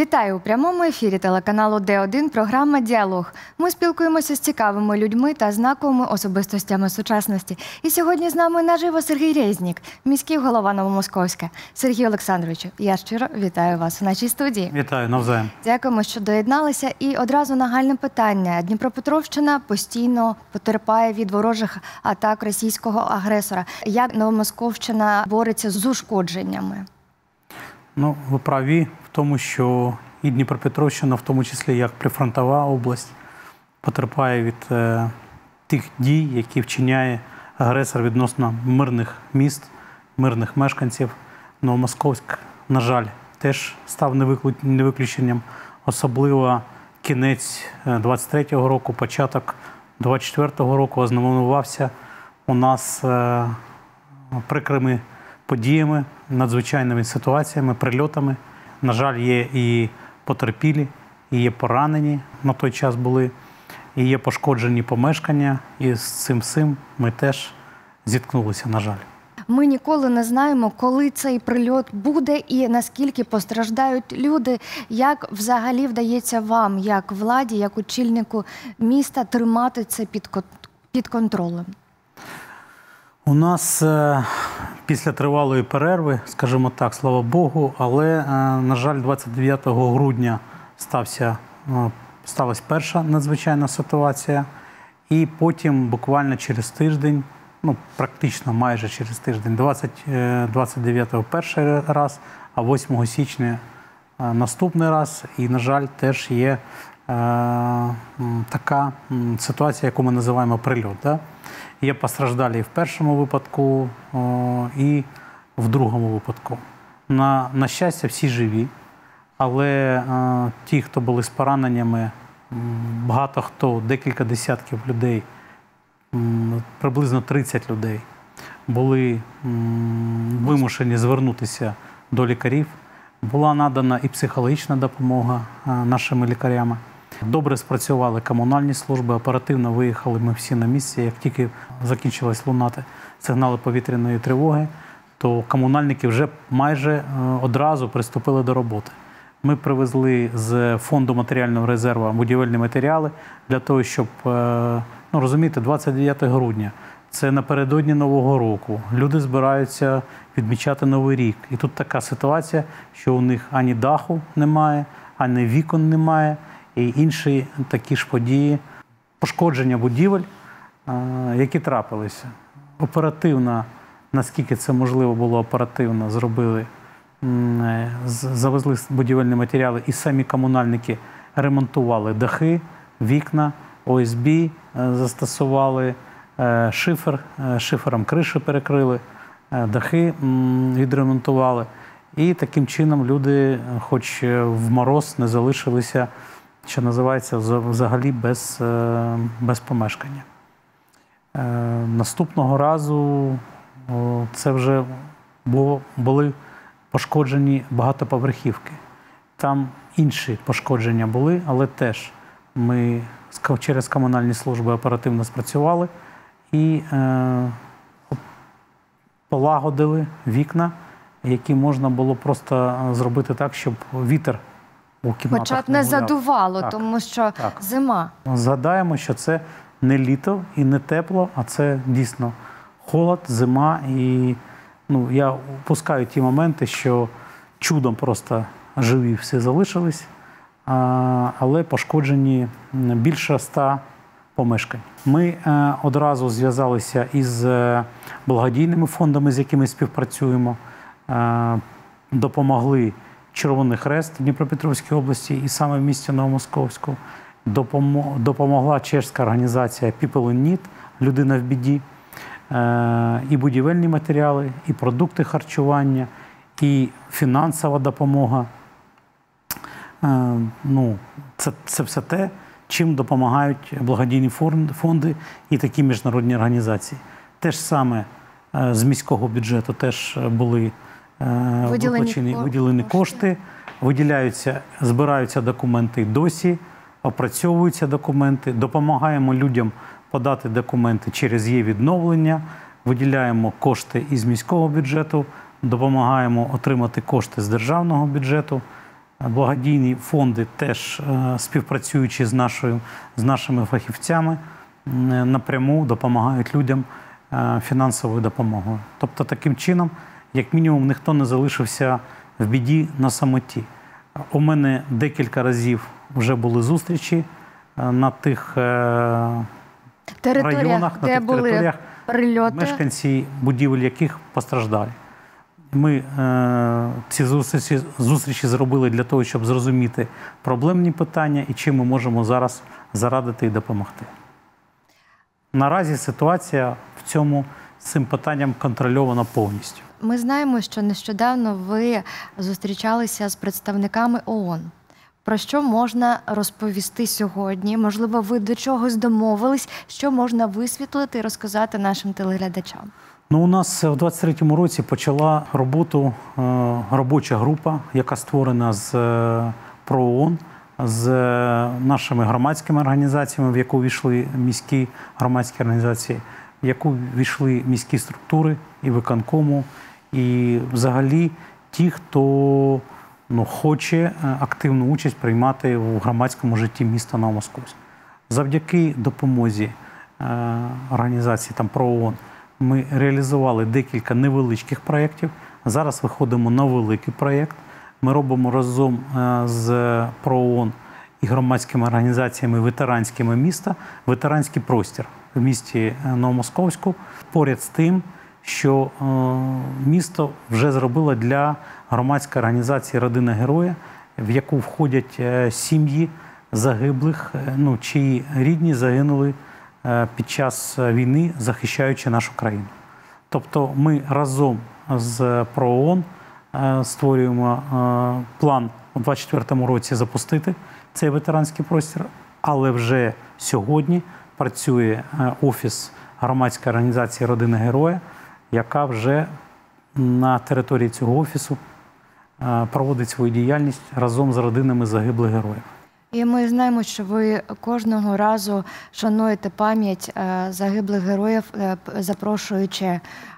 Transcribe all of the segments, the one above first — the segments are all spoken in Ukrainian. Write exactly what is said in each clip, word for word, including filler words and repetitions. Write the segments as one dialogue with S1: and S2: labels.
S1: Вітаю! У прямому ефірі телеканалу Д один програма «Діалог». Ми спілкуємося з цікавими людьми та знаковими особистостями сучасності. І сьогодні з нами наживо Сергій Резнік, міський голова Новомосковська. Сергій Олександровичу, я щиро вітаю вас в нашій студії.
S2: Вітаю, навзаєм.
S1: Дякуємо, що доєдналися. І одразу нагальне питання. Дніпропетровщина постійно потерпає від ворожих атак російського агресора. Як Новомосковщина бореться з ушкодженнями?
S2: Ну, ви праві в тому, що і Дніпропетровщина, в тому числі як прифронтова область, потерпає від е, тих дій, які вчиняє агресор відносно мирних міст, мирних мешканців. Новомосковськ, на жаль, теж став не виключенням. Особливо кінець двадцять третього року, початок двадцять четвертого року ознаменувався у нас е, прикрими подіями, надзвичайними ситуаціями, прильотами. На жаль, є і потерпілі, і є поранені, на той час були, і є пошкоджені помешкання, і з цим всім ми теж зіткнулися, на жаль.
S1: Ми ніколи не знаємо, коли цей прильот буде і наскільки постраждають люди. Як взагалі вдається вам, як владі, як очільнику міста, тримати це під, під контролем?
S2: У нас е, після тривалої перерви, скажімо так, слава Богу, але, е, на жаль, двадцять дев'ятого грудня стався, е, сталася перша надзвичайна ситуація, і потім буквально через тиждень, ну практично майже через тиждень, двадцять дев'ятого перший раз, а восьмого січня е, наступний раз, і, на жаль, теж є е, така ситуація, яку ми називаємо прильот. Да? Є постраждалі і в першому випадку, о, і в другому випадку. На, на щастя, всі живі, але о, ті, хто були з пораненнями, багато хто, декілька десятків людей, приблизно тридцять людей, були вимушені звернутися до лікарів. Була надана і психологічна допомога нашими лікарями. Добре спрацювали комунальні служби, оперативно виїхали ми всі на місці. Як тільки закінчились лунати сигнали повітряної тривоги, то комунальники вже майже одразу приступили до роботи. Ми привезли з фонду матеріального резерву будівельні матеріали для того, щоб, ну розумієте, двадцять дев'яте грудня – це напередодні Нового року. Люди збираються відмічати Новий рік. І тут така ситуація, що у них ані даху немає, ані вікон немає. І інші такі ж події, пошкодження будівель, які трапилися. Оперативно, наскільки це можливо було оперативно, зробили, завезли будівельні матеріали, і самі комунальники ремонтували дахи, вікна, О Ес Бі застосували, шифер, шифером криші перекрили, дахи відремонтували. І таким чином люди, хоч в мороз, не залишилися, що називається, взагалі без, без помешкання. Наступного разу це вже було, були пошкоджені багатоповерхівки. Там інші пошкодження були, але теж ми через комунальні служби оперативно спрацювали і е, полагодили вікна, які можна було просто зробити так, щоб вітер у кімнатах
S1: Хоча б не, не задувало, так, тому що так. Зима.
S2: Згадаємо, що це не літо і не тепло, а це дійсно холод, зима. І ну, я впускаю ті моменти, що чудом просто живі всі залишились, а, але пошкоджені більше ста помешкань. Ми е, одразу зв'язалися із благодійними фондами, з якими співпрацюємо, е, допомогли Червоний Хрест в Дніпропетровській області і саме в місті Новомосковську. Допомогла чеська організація People in Need, людина в біді. І будівельні матеріали, і продукти харчування, і фінансова допомога. Ну, це, це все те, чим допомагають благодійні фонди і такі міжнародні організації. Те ж саме з міського бюджету теж були Виділені, виділені кошти, виділяються, збираються документи досі, опрацьовуються документи, допомагаємо людям подати документи через є-відновлення, виділяємо кошти із міського бюджету, допомагаємо отримати кошти з державного бюджету. Благодійні фонди теж, співпрацюючи з, нашою, з нашими фахівцями, напряму допомагають людям фінансовою допомогою. Тобто таким чином, як мінімум, ніхто не залишився в біді на самоті. У мене декілька разів вже були зустрічі на тих районах, на
S1: де
S2: тих
S1: були
S2: територіях,
S1: прильоти,
S2: мешканці будівель яких постраждали. Ми е, ці зустрічі, зустрічі зробили для того, щоб зрозуміти проблемні питання і чим ми можемо зараз зарадити і допомогти. Наразі ситуація в цьому з цим питанням контрольована повністю.
S1: Ми знаємо, що нещодавно ви зустрічалися з представниками ООН. Про що можна розповісти сьогодні? Можливо, ви до чогось домовились, що можна висвітлити і розказати нашим телеглядачам?
S2: Ну, у нас в двадцять третьому році почала роботу е, робоча група, яка створена з е, ПРООН, з е, нашими громадськими організаціями, в яку війшли міські громадські організації, в яку війшли міські структури і виконкому, і взагалі ті, хто ну, хоче активну участь приймати в громадському житті міста Новомосковськ. Завдяки допомозі е, організації там ПРООН ми реалізували декілька невеличких проєктів. Зараз виходимо на великий проєкт. Ми робимо разом з ПРООН і громадськими організаціями ветеранськими міста ветеранський простір в місті Новомосковську. Поряд з тим, що місто вже зробило для громадської організації «Родина героя», в яку входять сім'ї загиблих, ну, чиї рідні загинули під час війни, захищаючи нашу країну. Тобто ми разом з ПРООН створюємо план у двадцять четвертому році запустити цей ветеранський простір, але вже сьогодні працює офіс громадської організації «Родина героя», яка вже на території цього офісу проводить свою діяльність разом з родинами загиблих героїв.
S1: І ми знаємо, що ви кожного разу шануєте пам'ять загиблих героїв, запрошуючи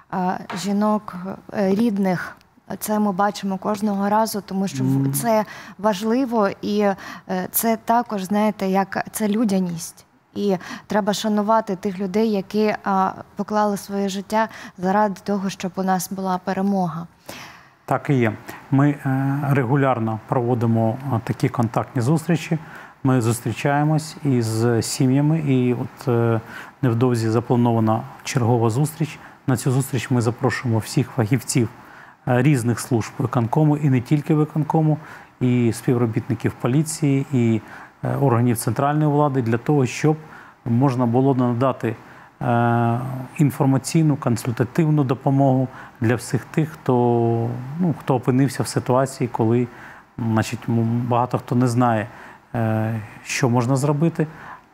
S1: жінок рідних. Це ми бачимо кожного разу, тому що mm. це важливо і це також, знаєте, як це людяність. І треба шанувати тих людей, які а, поклали своє життя заради того, щоб у нас була перемога.
S2: Так і є. Ми е, регулярно проводимо такі контактні зустрічі. Ми зустрічаємось із сім'ями, і от е, невдовзі запланована чергова зустріч. На цю зустріч ми запрошуємо всіх фахівців е, різних служб виконкому, і не тільки виконкому, і співробітників поліції, і е, органів центральної влади, для того, щоб можна було надати е, інформаційну, консультативну допомогу для всіх тих, хто, ну, хто опинився в ситуації, коли, значить, багато хто не знає, е, що можна зробити,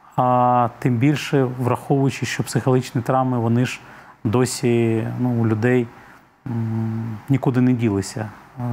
S2: а тим більше враховуючи, що психологічні травми, вони ж досі, ну, у людей м, нікуди не ділися. Е,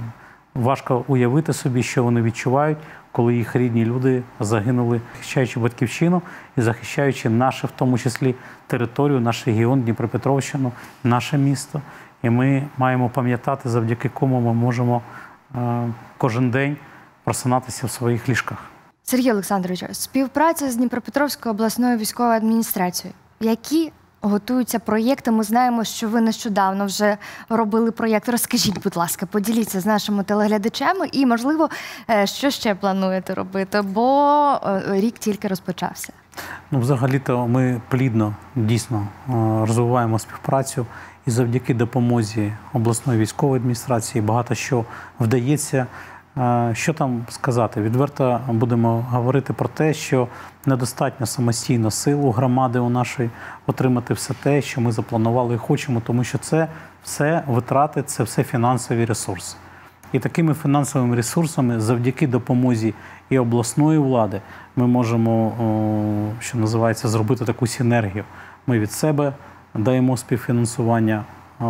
S2: важко уявити собі, що вони відчувають, коли їх рідні люди загинули, захищаючи батьківщину і захищаючи наше, в тому числі, територію, наш регіон, Дніпропетровщину, наше місто. І ми маємо пам'ятати, завдяки кому ми можемо е, кожен день просинатися в своїх ліжках.
S1: Сергій Олександрович, співпраця з Дніпропетровською обласною військовою адміністрацією. Які готуються проєкти? Ми знаємо, що ви нещодавно вже робили проєкт. Розкажіть, будь ласка, поділіться з нашими телеглядачами і, можливо, що ще плануєте робити, бо рік тільки розпочався.
S2: Ну, взагалі-то ми плідно, дійсно, розвиваємо співпрацю і завдяки допомозі обласної військової адміністрації багато що вдається. Що там сказати? Відверто будемо говорити про те, що недостатньо самостійно сил у громади у нашої отримати все те, що ми запланували і хочемо, тому що це все витрати, це все фінансові ресурси. І такими фінансовими ресурсами завдяки допомозі і обласної влади ми можемо, що називається, зробити таку синергію. Ми від себе даємо співфінансування,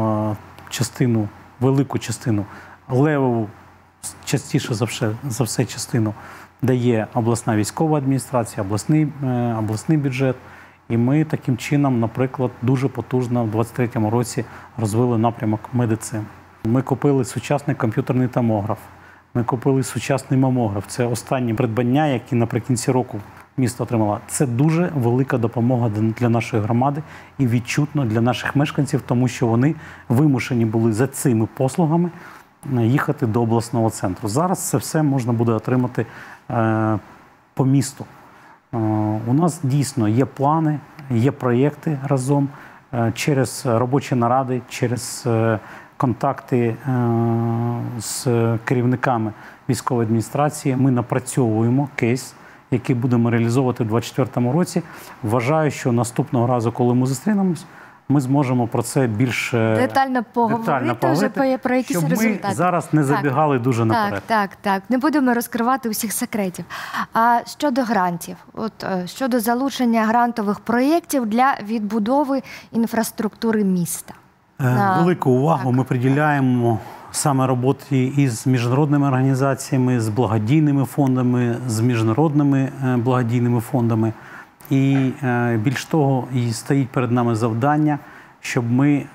S2: частину, велику частину, левову, частіше за все, за все частину дає обласна військова адміністрація, обласний, обласний бюджет. І ми таким чином, наприклад, дуже потужно в двадцять третьому році розвили напрямок медицини. Ми купили сучасний комп'ютерний томограф. Ми купили сучасний мамограф. Це останні придбання, які наприкінці року місто отримало. Це дуже велика допомога для нашої громади і відчутно для наших мешканців, тому що вони вимушені були за цими послугами їхати до обласного центру. Зараз це все можна буде отримати е, по місту. Е, у нас дійсно є плани, є проєкти разом е, через робочі наради, через е, контакти е, з керівниками військової адміністрації. Ми напрацьовуємо кейс, який будемо реалізовувати у двадцять четвертому році. Вважаю, що наступного разу, коли ми зустрінемось, ми зможемо про це більш
S1: детально поговорити, детально поговорити вже про якісь
S2: щоб
S1: результати.
S2: Ми зараз не забігали
S1: так,
S2: дуже наперед.
S1: Так, так, так. Не будемо розкривати усіх секретів. А щодо грантів, от щодо залучення грантових проєктів для відбудови інфраструктури міста.
S2: Велику увагу так. ми приділяємо саме роботі із міжнародними організаціями, з благодійними фондами, з міжнародними благодійними фондами. І більш того, і стоїть перед нами завдання, щоб ми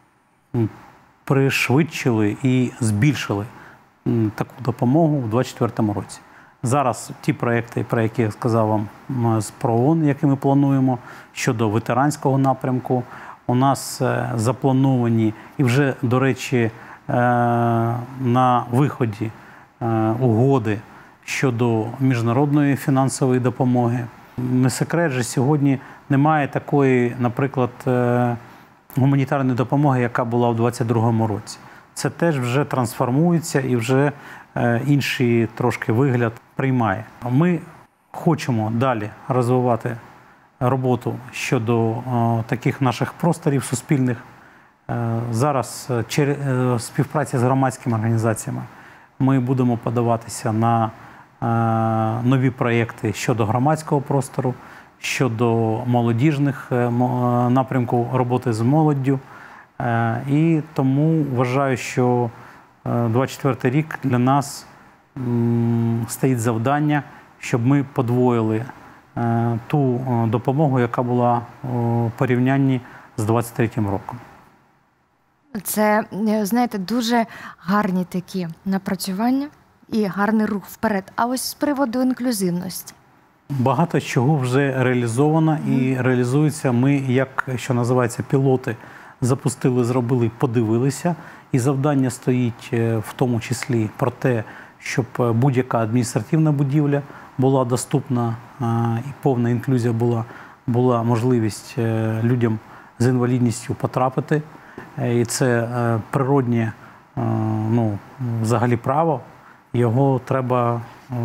S2: пришвидшили і збільшили таку допомогу у двадцять четвертому році. Зараз ті проекти, про які я сказав вам з ПРООН, які ми плануємо, щодо ветеранського напрямку, у нас заплановані і вже, до речі, на виході угоди щодо міжнародної фінансової допомоги. Не секрет, що сьогодні немає такої, наприклад, гуманітарної допомоги, яка була у двадцять другому році. Це теж вже трансформується і вже інший трошки вигляд приймає. Ми хочемо далі розвивати роботу щодо таких наших просторів суспільних. Зараз через співпраці з громадськими організаціями ми будемо подаватися на нові проєкти щодо громадського простору, щодо молодіжних напрямків роботи з молоддю. І тому вважаю, що двадцять четвертий рік для нас стоїть завдання, щоб ми подвоїли ту допомогу, яка була у порівнянні з двадцять третім роком.
S1: Це, знаєте, дуже гарні такі напрацювання і гарний рух вперед. А ось з приводу інклюзивності.
S2: Багато чого вже реалізовано і реалізується. Ми, як, що називається, пілоти, запустили, зробили, подивилися. І завдання стоїть в тому числі про те, щоб будь-яка адміністративна будівля була доступна і повна інклюзія була, була можливість людям з інвалідністю потрапити. І це природнє, ну, взагалі право. Його треба,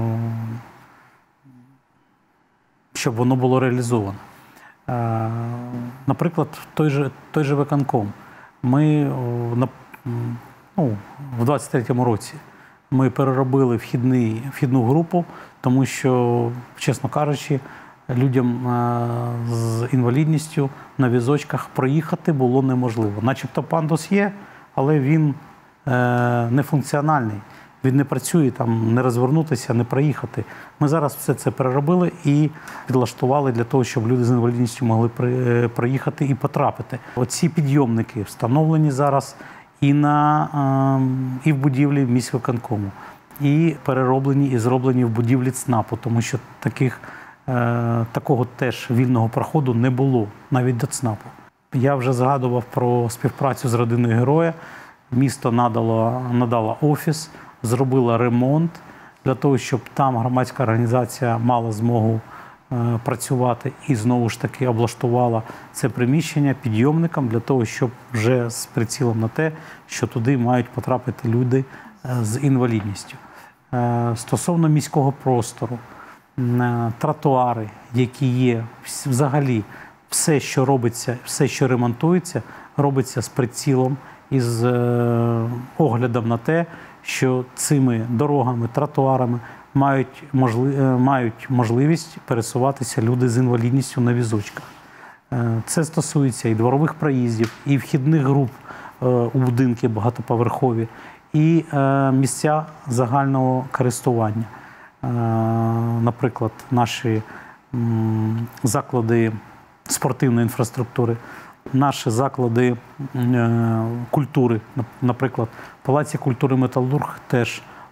S2: щоб воно було реалізовано. Наприклад, той же, той же виконком. Ми ну, в двадцять третьому році ми переробили вхідний, вхідну групу, тому що, чесно кажучи, людям з інвалідністю на візочках проїхати було неможливо. Начебто пандус є, але він нефункціональний. Він не працює, там не розвернутися, не проїхати. Ми зараз все це переробили і підлаштували для того, щоб люди з інвалідністю могли проїхати і потрапити. Оці підйомники встановлені зараз і, на, і в будівлі міськвиконкому, і перероблені, і зроблені в будівлі ЦНАПу, тому що таких, такого теж вільного проходу не було, навіть до ЦНАПу. Я вже згадував про співпрацю з родиною героя. Місто надало, надало офіс, зробила ремонт для того, щоб там громадська організація мала змогу е, працювати і знову ж таки облаштувала це приміщення підйомником для того, щоб вже з прицілом на те, що туди мають потрапити люди е, з інвалідністю. Е, стосовно міського простору, е, тротуари, які є, взагалі все, що робиться, все, що ремонтується, робиться з прицілом і з е, оглядом на те, що цими дорогами, тротуарами мають, можли... мають можливість пересуватися люди з інвалідністю на візочках. Це стосується і дворових проїздів, і вхідних груп у будинки багатоповерхові, і місця загального користування. Наприклад, наші заклади спортивної інфраструктури, наші заклади культури, наприклад, в Палаці культури «Металург» теж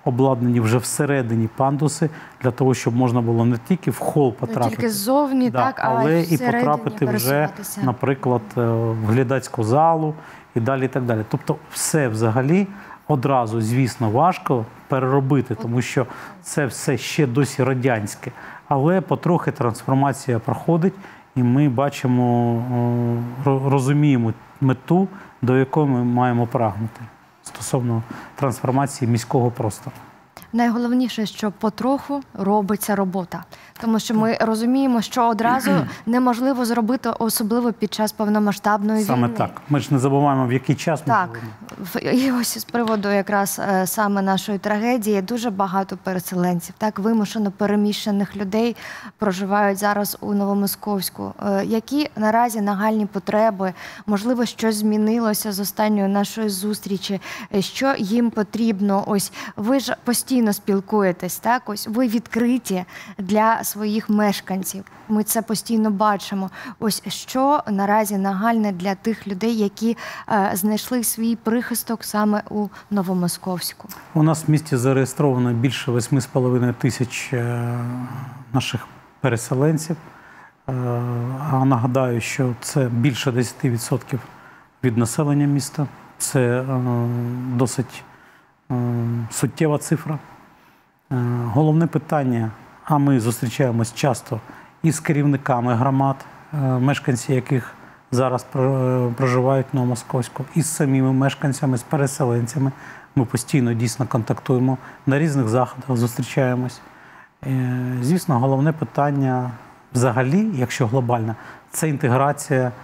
S2: обладнані вже всередині пандуси, для того, щоб можна було не тільки в хол потрапити,
S1: не тільки ззовні,
S2: да,
S1: так,
S2: але
S1: а
S2: і
S1: всередині
S2: потрапити вже,
S1: пересуватися.
S2: наприклад, в глядацьку залу і далі, і так далі. Тобто все взагалі одразу, звісно, важко переробити, тому що це все ще досі радянське. Але потрохи трансформація проходить, і ми бачимо, розуміємо мету, до якої ми маємо прагнути стосовно трансформації міського простору.
S1: Найголовніше, що потроху робиться робота. Тому що ми розуміємо, що одразу неможливо зробити, особливо під час повномасштабної
S2: Саме
S1: війни.
S2: так. Ми ж не забуваємо, в який час ми
S1: Так.
S2: живемо.
S1: І ось з приводу якраз е, саме нашої трагедії дуже багато переселенців, так, вимушено переміщених людей проживають зараз у Новомосковську. Е, Які наразі нагальні потреби, можливо, щось змінилося з останньої нашої зустрічі, е, що їм потрібно? Ось ви ж постійно спілкуєтесь, так, ось ви відкриті для своїх мешканців. Ми це постійно бачимо. Ось що наразі нагальне для тих людей, які е, знайшли свій прихисток саме у Новомосковську.
S2: У нас в місті зареєстровано більше восьми з половиною тисяч е, наших переселенців. Е, А нагадаю, що це більше десять відсотків від населення міста. Це е, досить е, суттєва цифра. Е, Головне питання, а ми зустрічаємось часто із керівниками громад, е, мешканці яких зараз проживають в Новомосковську, із самими мешканцями, з переселенцями. Ми постійно дійсно контактуємо, на різних заходах зустрічаємось. Звісно, головне питання взагалі, якщо глобально, це інтеграція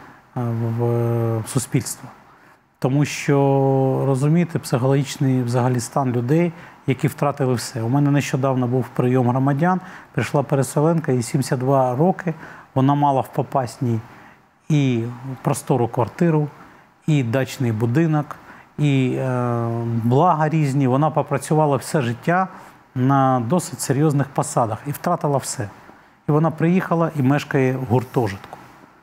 S2: в суспільство. Тому що, розумієте, психологічний взагалі стан людей, які втратили все. У мене нещодавно був прийом громадян, прийшла переселенка, їй сімдесят два роки, вона мала в Попасній і простору квартиру, і дачний будинок, і е, блага різні. Вона попрацювала все життя на досить серйозних посадах і втратила все. І вона приїхала і мешкає в гуртожитку.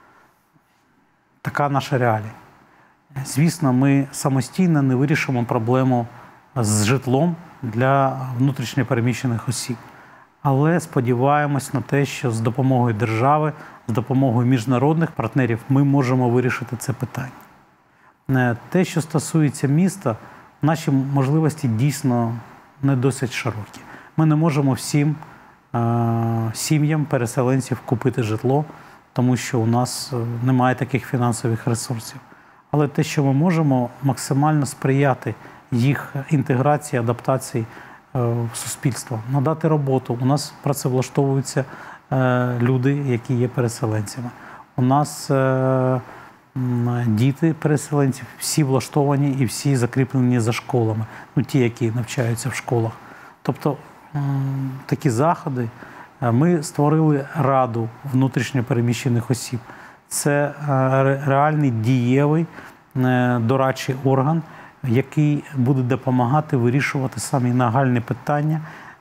S2: Така наша реалія. Звісно, ми самостійно не вирішимо проблему з житлом для внутрішньопереміщених осіб. Але сподіваємось на те, що з допомогою держави, з допомогою міжнародних партнерів ми можемо вирішити це питання. Те, що стосується міста, наші можливості дійсно не досить широкі. Ми не можемо всім е, сім'ям переселенців купити житло, тому що у нас немає таких фінансових ресурсів. Але те, що ми можемо максимально сприяти їх інтеграції, адаптації в суспільство, надати роботу. У нас працевлаштовуються е, люди, які є переселенцями. У нас е, діти переселенців, всі влаштовані і всі закріплені за школами. Ну, ті, які навчаються в школах. Тобто е, такі заходи. Ми створили Раду внутрішньопереміщених осіб. Це е, реальний дієвий е, дорадчий орган, який буде допомагати вирішувати самі нагальні питання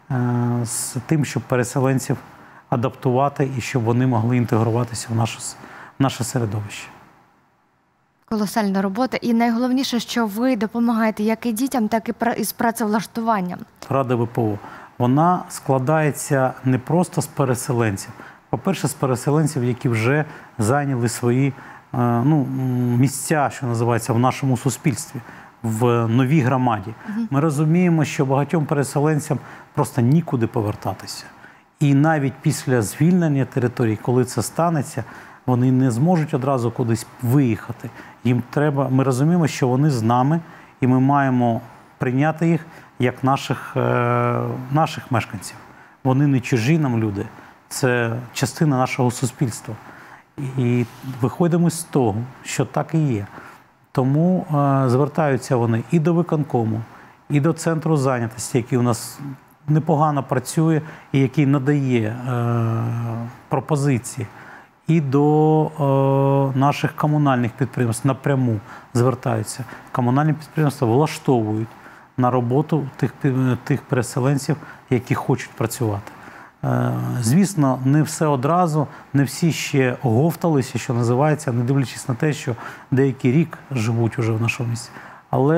S2: з тим, щоб переселенців адаптувати і щоб вони могли інтегруватися в наше, в наше середовище.
S1: Колосальна робота. І найголовніше, що ви допомагаєте як і дітям, так і з працевлаштуванням.
S2: Рада ВПО. Вона складається не просто з переселенців. По-перше, з переселенців, які вже зайняли свої ну, місця, що називається, в нашому суспільстві, в новій громаді. Угу. Ми розуміємо, що багатьом переселенцям просто нікуди повертатися. І навіть після звільнення територій, коли це станеться, вони не зможуть одразу кудись виїхати. Їм треба, ми розуміємо, що вони з нами, і ми маємо прийняти їх як наших, е, наших мешканців. Вони не чужі нам люди, це частина нашого суспільства. І виходимо з того, що так і є. Тому е, звертаються вони і до виконкому, і до центру зайнятості, який у нас непогано працює і який надає е, пропозиції, і до е, наших комунальних підприємств напряму звертаються. Комунальні підприємства влаштовують на роботу тих, тих переселенців, які хочуть працювати. Е, звісно, не все одразу, не всі ще оговталися, що називається, не дивлячись на те, що деякий рік живуть уже в нашому місті. Але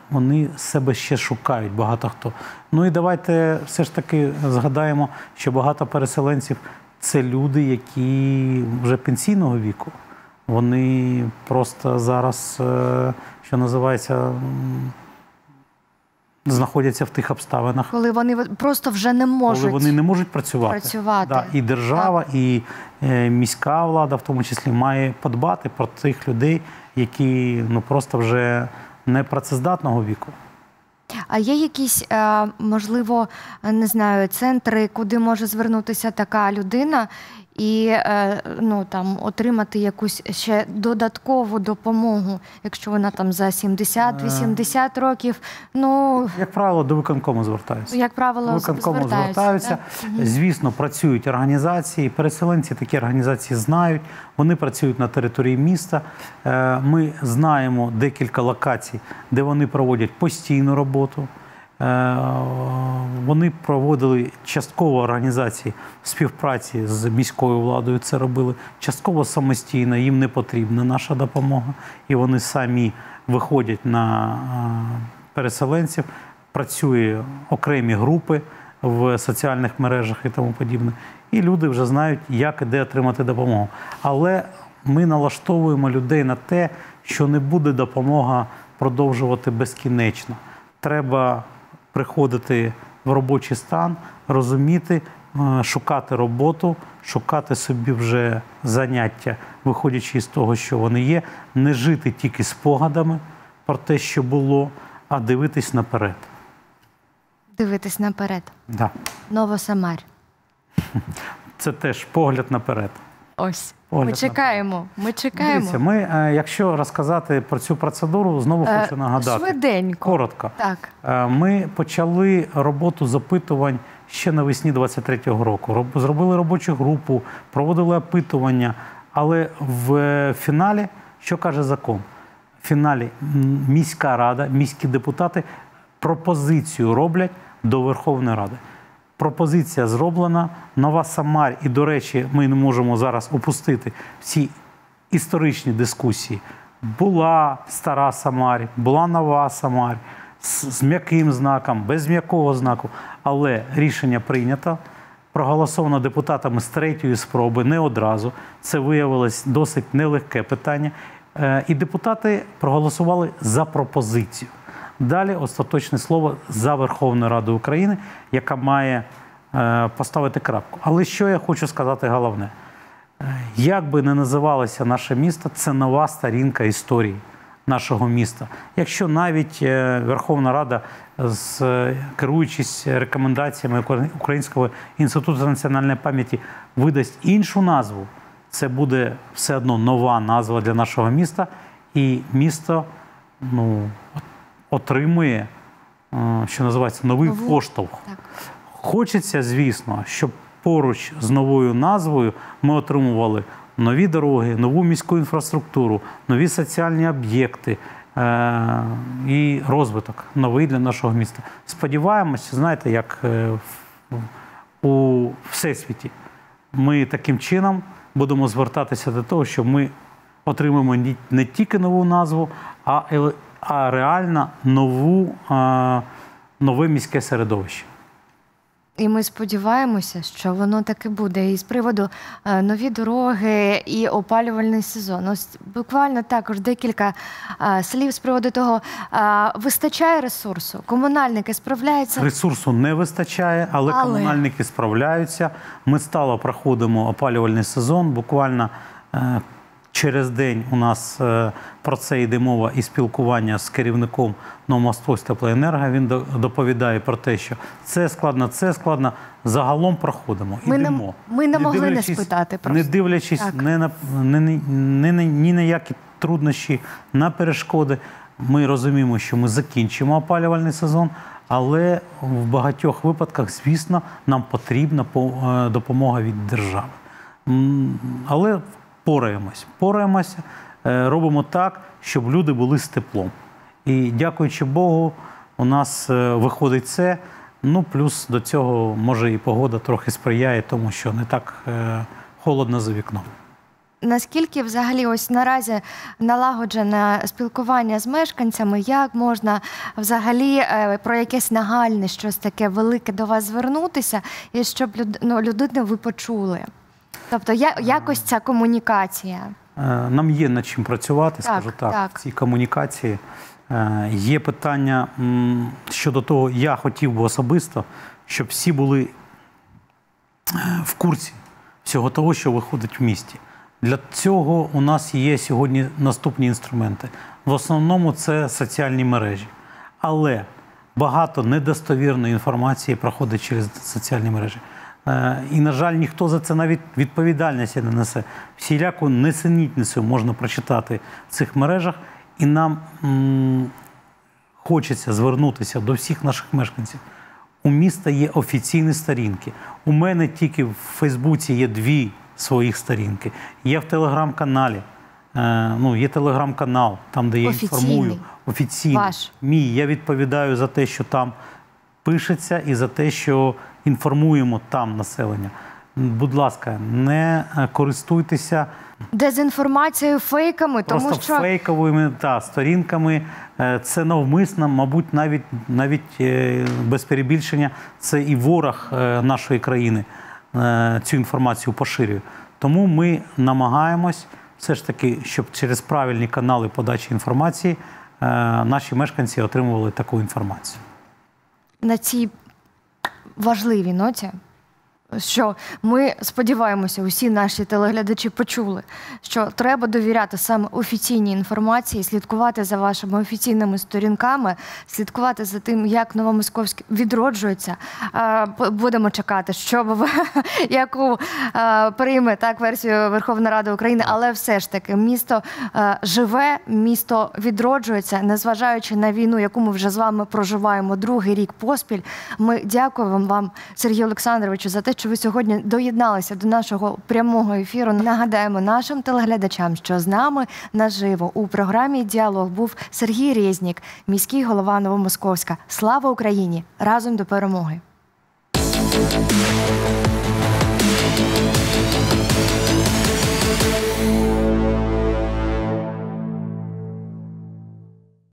S2: вони себе ще шукають, багато хто. Ну і давайте все ж таки згадаємо, що багато переселенців – це люди, які вже пенсійного віку. Вони просто зараз, що називається, знаходяться в тих обставинах.
S1: Коли вони просто вже не можуть,
S2: коли вони не можуть працювати.
S1: працювати.
S2: Да, і держава, так. і е, міська влада в тому числі має подбати про тих людей, які ну, просто вже не працездатного віку.
S1: А є якісь, е, можливо, не знаю, центри, куди може звернутися така людина і е, ну, там, отримати якусь ще додаткову допомогу, якщо вона там за сімдесят-вісімдесят років? Ну,
S2: як правило, до виконкому звертаються.
S1: Як правило,
S2: до виконкому
S1: звертаються.
S2: звертаються. Звісно, працюють організації, переселенці такі організації знають, вони працюють на території міста. Ми знаємо декілька локацій, де вони проводять постійну роботу. Вони проводили частково організації в співпраці з міською владою, це робили, частково самостійно, їм не потрібна наша допомога. І вони самі виходять на переселенців, працює окремі групи в соціальних мережах і тому подібне. І люди вже знають, як і де отримати допомогу. Але ми налаштовуємо людей на те, що не буде допомога продовжувати безкінечно. Треба приходити в робочий стан, розуміти, шукати роботу, шукати собі вже заняття, виходячи з того, що вони є, не жити тільки спогадами про те, що було, а дивитись наперед.
S1: Дивитись наперед.
S2: Да.
S1: Новосамар.
S2: Це теж погляд наперед.
S1: Ось.
S2: Погляд
S1: ми чекаємо, ми чекаємо.
S2: Дивіться, ми, якщо розказати про цю процедуру, знову
S1: е,
S2: хочу нагадати.
S1: Швиденько.
S2: Коротко.
S1: Так.
S2: Ми почали роботу запитувань ще навесні двадцять третього року. Зробили робочу групу, проводили опитування, але в фіналі, що каже закон? В фіналі міська рада, міські депутати пропозицію роблять до Верховної Ради. Пропозиція зроблена, Нова Самар, і, до речі, ми не можемо зараз опустити всі історичні дискусії. Була Стара Самар, була Нова Самар, з, з м'яким знаком, без м'якого знаку, але рішення прийнято, проголосовано депутатами з третьої спроби, не одразу. Це виявилось досить нелегке питання. І депутати проголосували за пропозицію. Далі остаточне слово за Верховною Радою України, яка має е, поставити крапку. Але що я хочу сказати головне? Як би не називалося наше місто, це нова сторінка історії нашого міста. Якщо навіть е, Верховна Рада, з, керуючись рекомендаціями Українського інституту національної пам'яті, видасть іншу назву, це буде все одно нова назва для нашого міста, і місто, ну, отримує, що називається, новий Нову. поштовх. Так. Хочеться, звісно, щоб поруч з новою назвою ми отримували нові дороги, нову міську інфраструктуру, нові соціальні об'єкти е- і розвиток новий для нашого міста. Сподіваємося, знаєте, як е- у Всесвіті, ми таким чином будемо звертатися до того, що ми отримаємо не тільки нову назву, а а реально нову, а, нове міське середовище.
S1: І ми сподіваємося, що воно таки буде. І з приводу а, нові дороги і опалювальний сезон. Ось буквально також декілька а, слів з приводу того, а, вистачає ресурсу? Комунальники справляються?
S2: Ресурсу не вистачає, але, але комунальники справляються. Ми стало проходимо опалювальний сезон, буквально е, через день у нас про це йде мова і спілкування з керівником Новомосковськтеплоенерго. Він доповідає про те, що це складно, це складно. Загалом проходимо,
S1: ми
S2: йдемо.
S1: Не, ми не, не могли не спитати просто.
S2: Не дивлячись не на, не, не, не, ні на які труднощі, на перешкоди. Ми розуміємо, що ми закінчимо опалювальний сезон, але в багатьох випадках, звісно, нам потрібна допомога від держави. Але Пораємось, пораємося, робимо так, щоб люди були з теплом. І, дякуючи Богу, у нас виходить це. Ну, плюс до цього, може, і погода трохи сприяє, тому що не так холодно за вікном.
S1: наскільки взагалі ось наразі налагоджене спілкування з мешканцями, як можна взагалі е, про якесь нагальне, щось таке велике до вас звернутися, і щоб люд, ну, людину ви почули? Тобто я, якось ця комунікація?
S2: Нам є над чим працювати,
S1: так,
S2: скажу так,
S1: так,
S2: в цій комунікації. Є питання щодо того, я хотів би особисто, щоб всі були в курсі всього того, що виходить в місті. Для цього у нас є сьогодні наступні інструменти. В основному це соціальні мережі. Але багато недостовірної інформації проходить через соціальні мережі. І, на жаль, ніхто за це навіть відповідальності не несе. Всіляку несенітницю можна прочитати в цих мережах. І нам м, хочеться звернутися до всіх наших мешканців. У міста є офіційні сторінки. У мене тільки в Фейсбуці є дві своїх сторінки. Є в телеграм-каналі. Е, ну, є телеграм-канал, там, де я
S1: офіційний.
S2: інформую. Офіційний.
S1: Ваш.
S2: Мій. Я відповідаю за те, що там пишеться, і за те, що інформуємо там населення. Будь ласка, не користуйтеся
S1: дезінформацією, фейками, тому
S2: просто
S1: що...
S2: фейковими та, сторінками. Це навмисно, мабуть, навіть, навіть без перебільшення, це і ворог нашої країни цю інформацію поширює. Тому ми намагаємось все ж таки, щоб через правильні канали подачі інформації наші мешканці отримували таку інформацію.
S1: На цій важливій ноті, що ми сподіваємося, усі наші телеглядачі почули, що треба довіряти саме офіційній інформації, слідкувати за вашими офіційними сторінками, слідкувати за тим, як Новомосковськ відроджується. Будемо чекати, що яку прийме так версію Верховна Рада України, але все ж таки місто живе, місто відроджується, незважаючи на війну, яку ми вже з вами проживаємо другий рік поспіль. Ми дякуємо вам, Сергію Олександровичу, за те, що ви сьогодні доєдналися до нашого прямого ефіру. Нагадаємо нашим телеглядачам, що з нами наживо у програмі «Діалог» був Сергій Резнік, міський голова Новомосковська. Слава Україні! Разом до перемоги!